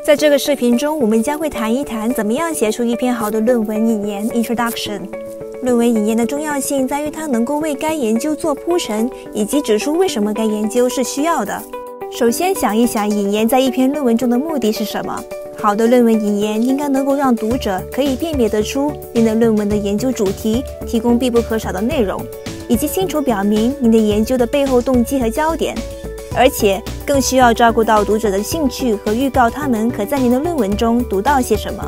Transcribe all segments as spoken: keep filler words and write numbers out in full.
在这个视频中，我们将会谈一谈怎么样写出一篇好的论文引言 （Introduction）。论文引言的重要性在于它能够为该研究做铺陈，以及指出为什么该研究是需要的。首先，想一想引言在一篇论文中的目的是什么？好的论文引言应该能够让读者可以辨别得出您的论文的研究主题，提供必不可少的内容，以及清楚表明您的研究的背后动机和焦点。而且更需要照顾到读者的兴趣和预告他们可在您的论文中读到些什么。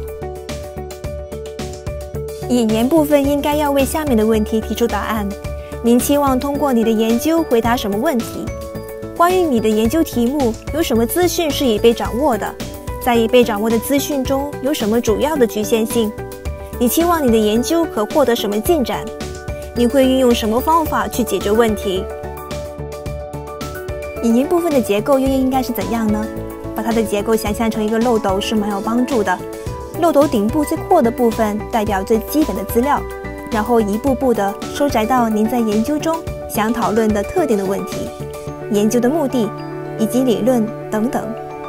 引言部分应该要为下面的问题提出答案：您期望通过你的研究回答什么问题？关于你的研究题目，有什么资讯是已被掌握的？在已被掌握的资讯中，有什么主要的局限性？你期望你的研究可获得什么进展？你会运用什么方法去解决问题？引言部分的结构又应该是怎样呢？把它的结构想象成一个漏斗是蛮有帮助的。漏斗顶部最阔的部分代表最基本的资料，然后一步步地收窄到您在研究中想讨论的特定的问题、研究的目的以及理论等等。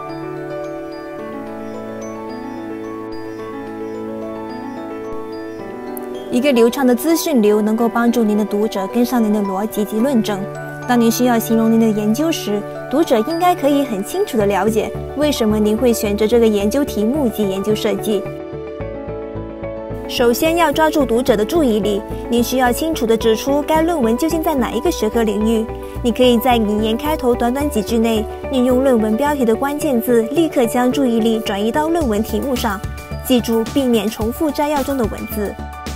一个流畅的资讯流能够帮助您的读者跟上您的逻辑及论证。当您需要形容您的研究时，读者应该可以很清楚地了解为什么您会选择这个研究题目及研究设计。首先要抓住读者的注意力，您需要清楚地指出该论文究竟在哪一个学科领域。你可以在引言开头短短几句内，运用论文标题的关键字，立刻将注意力转移到论文题目上。记住，避免重复摘要中的文字。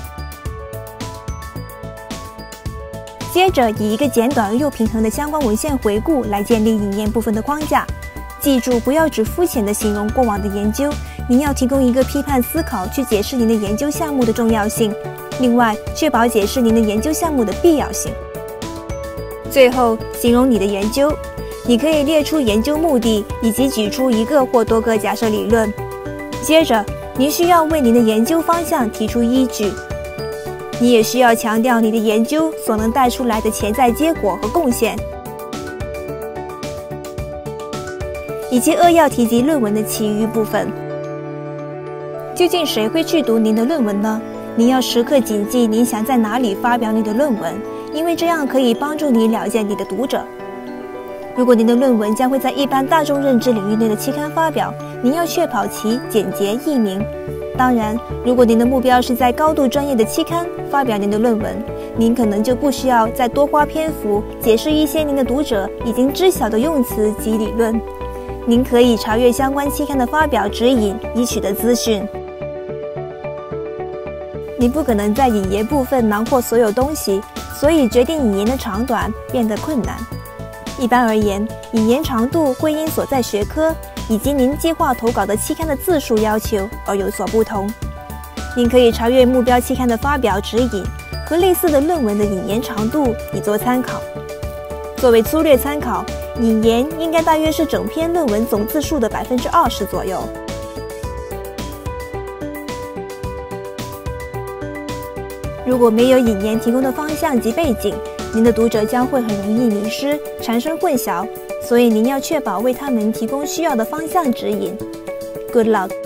接着，以一个简短又平衡的相关文献回顾来建立引言部分的框架。记住，不要只肤浅地形容过往的研究，您要提供一个批判思考去解释您的研究项目的重要性，另外确保解释您的研究项目的必要性。最后，形容你的研究，你可以列出研究目的，以及举出一个或多个假设理论。接着，您需要为您的研究方向提出依据。你也需要强调你的研究所能带出来的潜在结果和贡献，以及扼要提及论文的其余部分。究竟谁会去读您的论文呢？您要时刻谨记您想在哪里发表你的论文，因为这样可以帮助你了解你的读者。如果您的论文将会在一般大众认知领域内的期刊发表，您要确保其简洁易明。当然，如果您的目标是在高度专业的期刊发表您的论文，您可能就不需要再多花篇幅解释一些您的读者已经知晓的用词及理论。您可以查阅相关期刊的发表指引以取得资讯。您不可能在引言部分囊括所有东西，所以决定引言的长短变得困难。一般而言，引言长度会因所在学科以及您计划投稿的期刊的字数要求而有所不同。您可以查阅目标期刊的发表指引和类似的论文的引言长度以作参考。作为粗略参考，引言应该大约是整篇论文总字数的百分之二十左右。如果没有引言提供的方向及背景，您的读者将会很容易迷失，产生混淆，所以您要确保为他们提供需要的方向指引。Good luck!